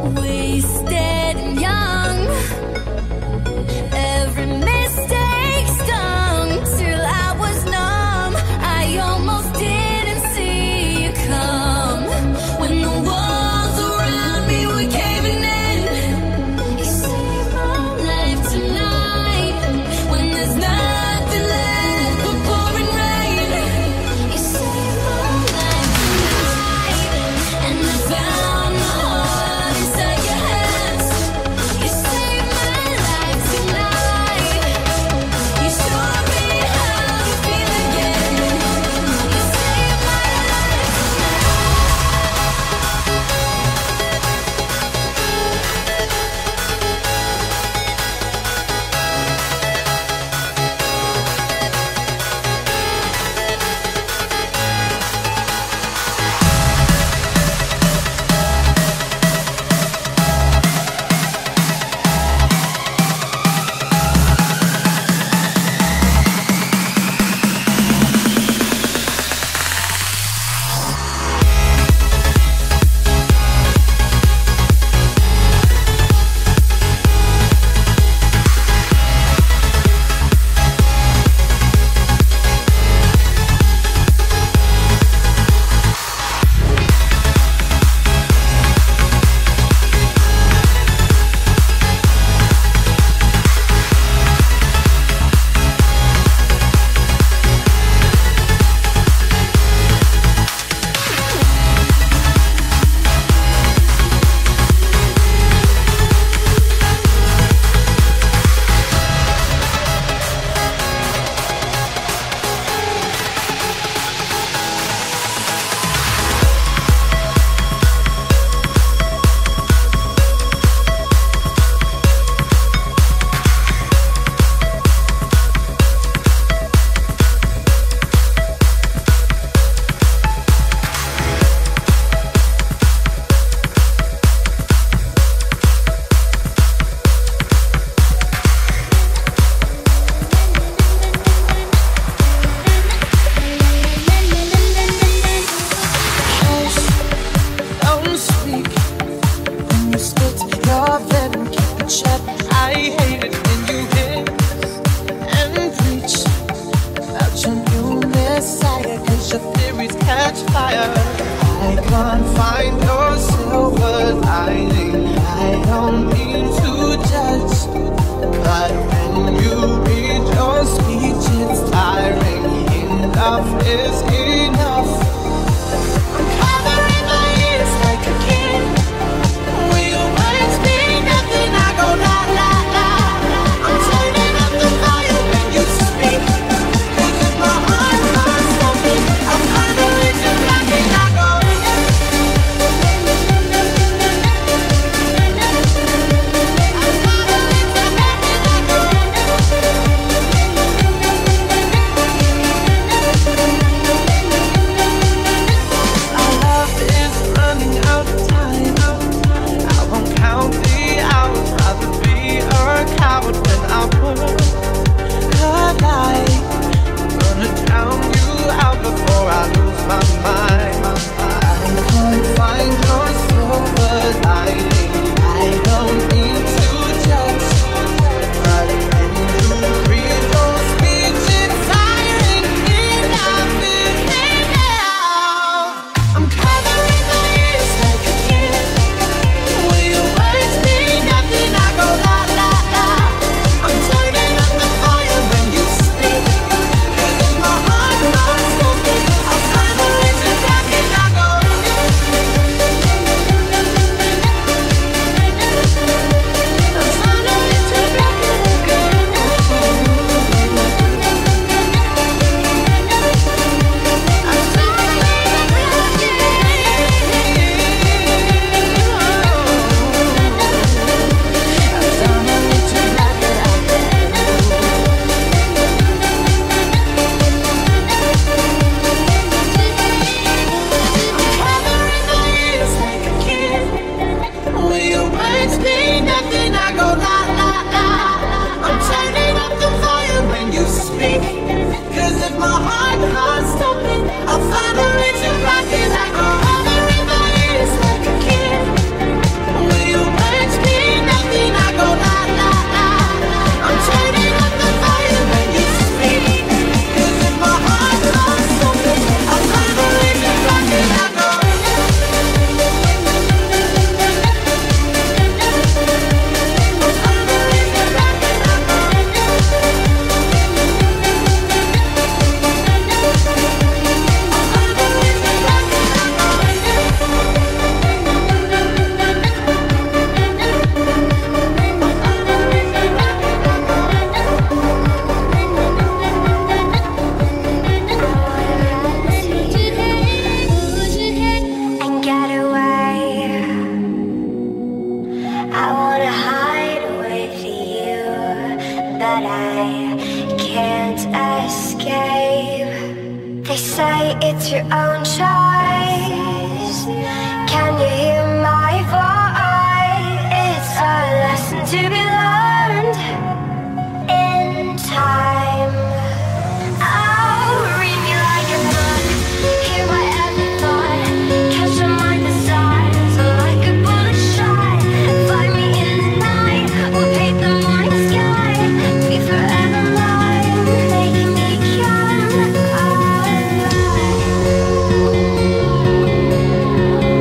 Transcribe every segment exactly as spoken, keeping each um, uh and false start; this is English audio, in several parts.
wasted and young. Every mistake stung till I was numb. I almost didn't see you come. When the walls around me were caving in, you saved my life tonight. When there's nothing left but pouring rain, you saved my life tonight. And I found my heart inside your hands. You saved my life tonight. You showed me how to feel again. You saved my life Don't speak when you spit your venom, keep it shut. I hate it when you hiss and preach about your new messiah, cause your theories catch fire. I can't find your silver lining. I don't mean to judge, but when you read your speech, it's tiring. Enough is enough. I'm covering my ears like a kid. Will your words mean nothing? I go la la la. I'm turning up the volume when you speak, cause if my heart can't stop it, I'm covering your back and I go. I'm covering your back and I go. Our love is running out of time. I won't count the hours. Rather be a coward when I would collide. Gonna drown you out before I lose my mind. I can't find your silver lining. I don't need to judge, but when you read your speech, it's tiring. Enough is enough. I'm covering my ears like a kid. Will your words mean nothing? I go la la la. I'm turning up the volume when you speak, cause if my heart can't stop it, I'll covering your back and I go. Will you It's your own choice. Can you hear my voice? It's a lesson to be learned in time. Oh, read me like a book. Hear my every thought. Catch them like the stars. Like a bullet shot. Find me in the night. We'll paint the morning sky. Be forever mine. Making me come alive.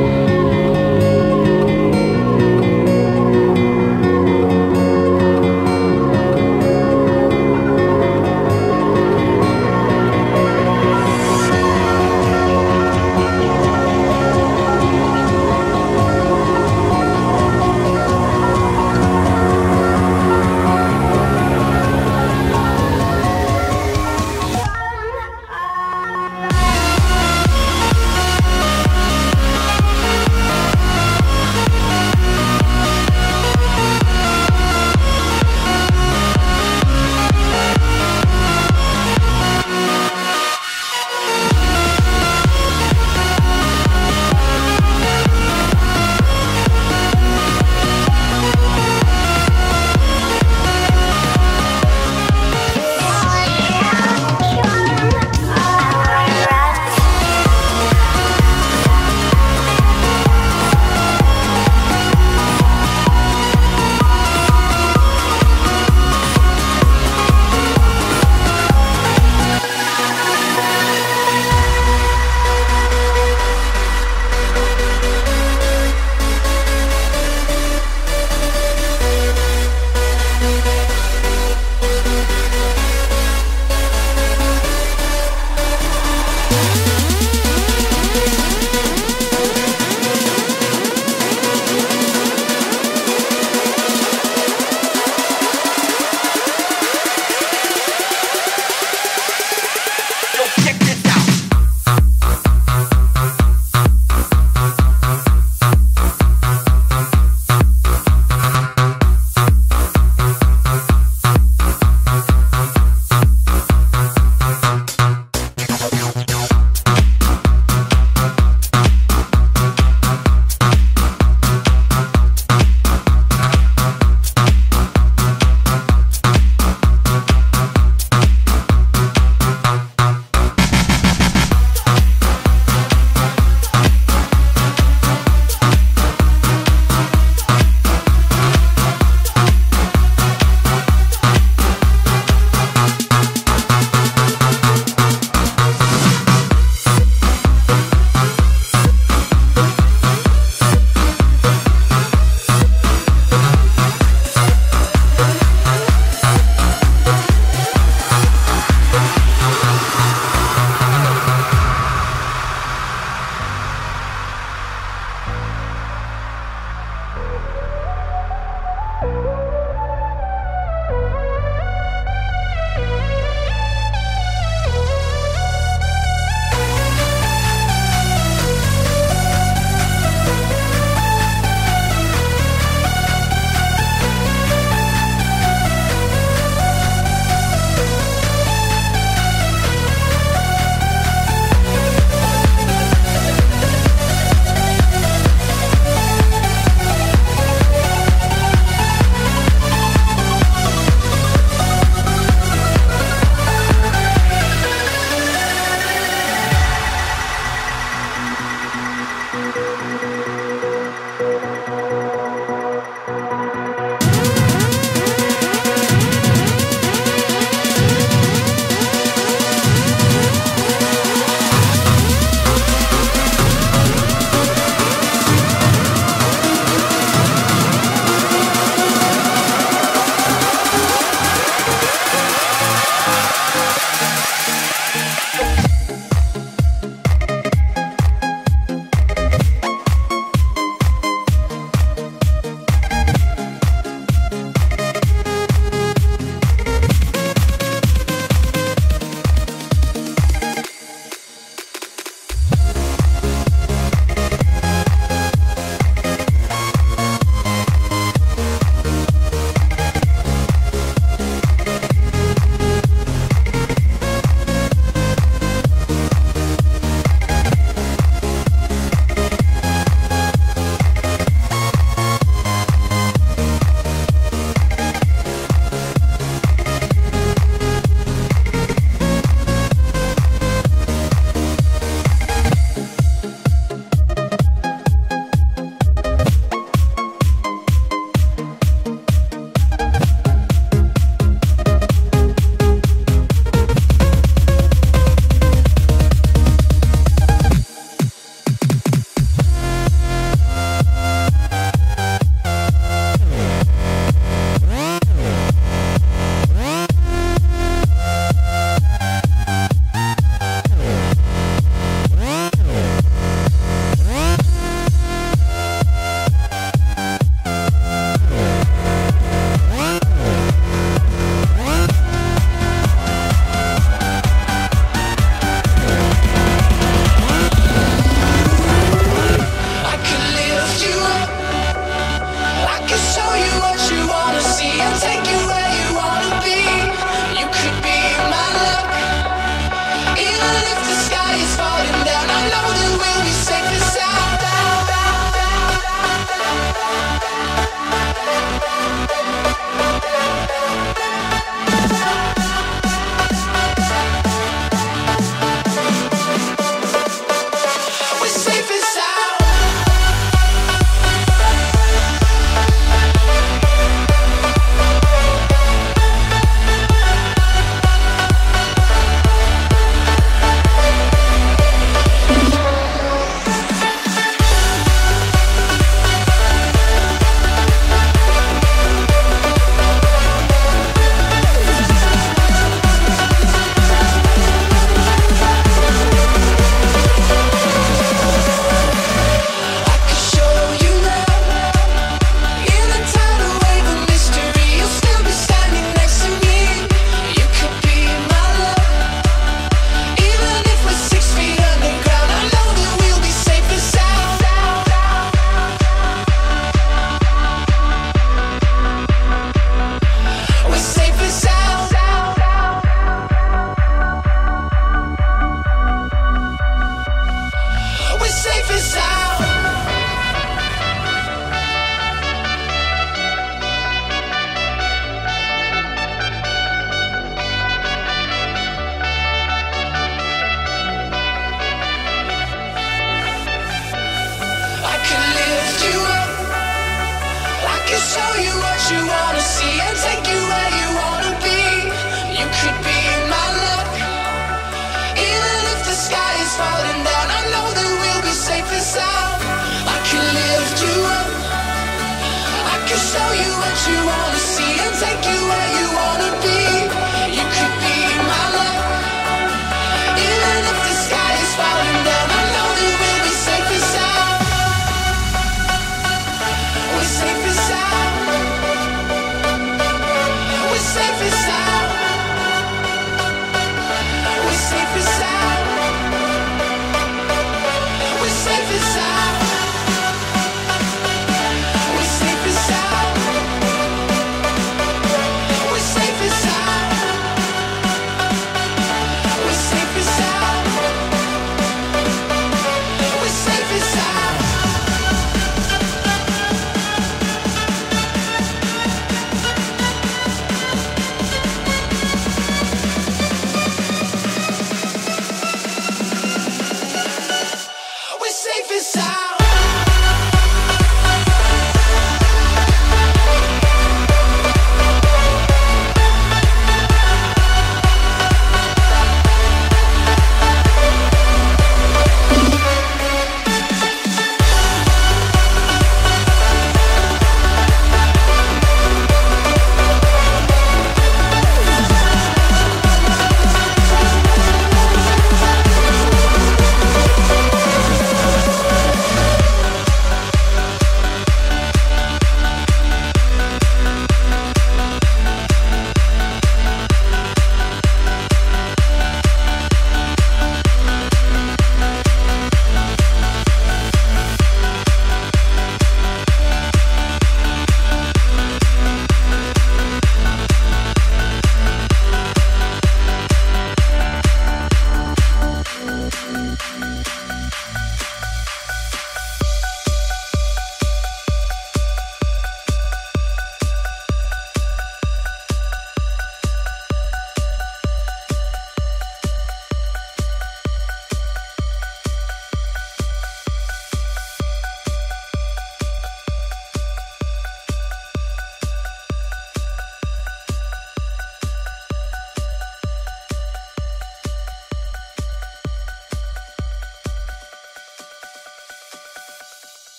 Safe